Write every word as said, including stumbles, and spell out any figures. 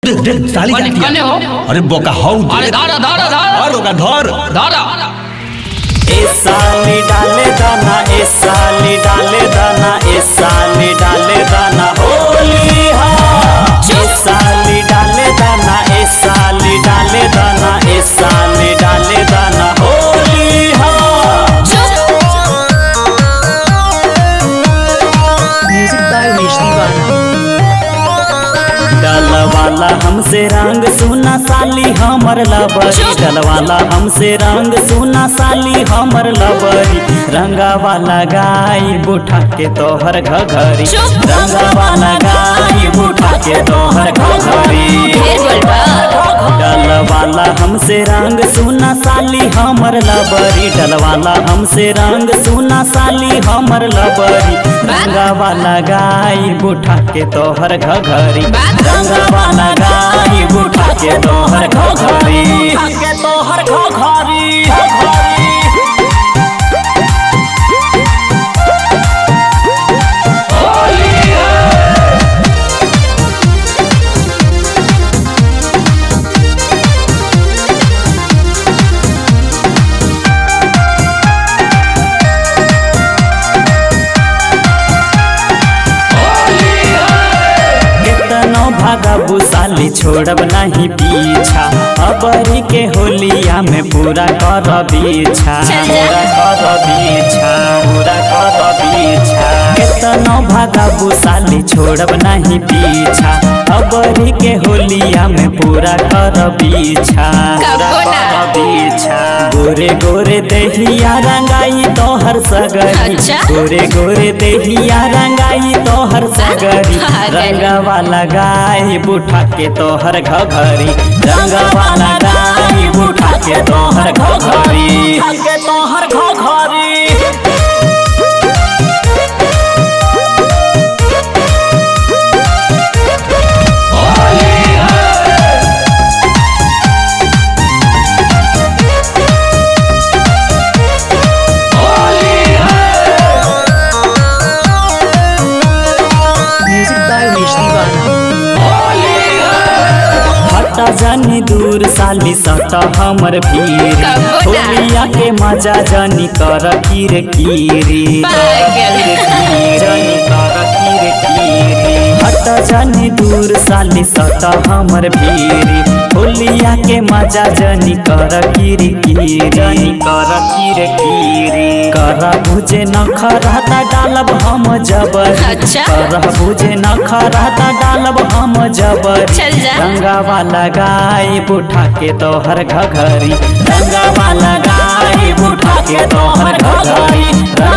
देख देख साली जाती है। अरे बोका हाउ अरे धारा धारा धारा और होगा धर धारा। ए साली डाले दाना, ए साली डाले दाना, ए साली डाले दाना होली हा। ए साली डाले दाना, ए साली डाले दाना, ए साली डाले दाना होली हा। म्यूजिक बाय विश दीवाना। डलवाला हमसे रंग सुना साली हमर लबरी, डलवाला हमसे रंग सुना साली हमर लबरी। रंगा वाला गाय बुठा के तोहर घघरी, रंगा वाला गाय बुठा के तोहर घघरी। डलवाला हमसे रंग सुना साली हमर लबरी, डलवाला हमसे रंग सुना साली हमर लबरी। रंगा वाला गाय बुठा के तोहर घघरी, रंगा वाला गाय बुठा के तोहर घघरी, के तोहर घघरी। भागबू साली छोड़ब नहीं पीछा, अबरी के होलिया में पूरा कर बीछा, पूरा कर बीछा, पूरा कर बीछा। कितनो भागबू साली छोड़ब नहीं पीछा, अबरी के होलिया में पूरा कर बीछा, पूरा कर बीछा। गोरे गोरे देहिया रंगाई तोहर सगरी, गोरे गोरे देहिया रंगाई तोहर सगरी। रंगा वाला गाय बुठा के तोहर घघरी, रंगा वाला गाय बुठा के तोहर घघरी, के तोहर घघरी। जानी दूर साली सट हमर भीर, होलिया के मजा जानी कर कीर कीरी, जानी कर कीर कीरी। हट जानी दूर साली सट हमर भीर, होलिया के मजा जानी कर कीरी कीरी, जानी कर कीर कीरी। कर बुझे न खराता डालब हम जबरी, कर बुझे न खराता डालब हम जबरी। रंगा वाला गाय बुठा के तोहर घघरी, रंगा वाला गाय बुठा के तोहर घघरी।